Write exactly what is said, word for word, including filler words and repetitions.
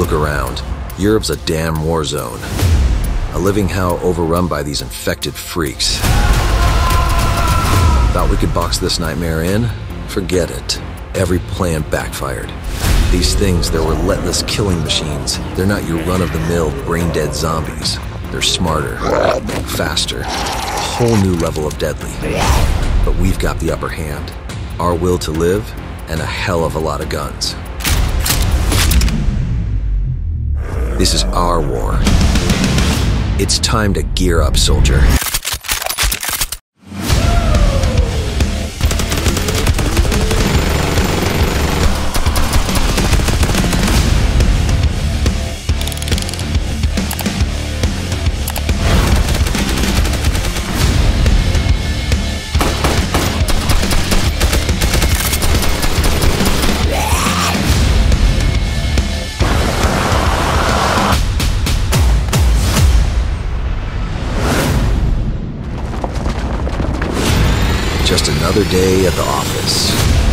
Look around. Europe's a damn war zone. A living hell overrun by these infected freaks. Thought we could box this nightmare in? Forget it. Every plan backfired. These things, they're relentless killing machines. They're not your run-of-the-mill, brain-dead zombies. They're smarter, faster, a whole new level of deadly. But we've got the upper hand. Our will to live, and a hell of a lot of guns. This is our war. It's time to gear up, soldier. Just another day at the office.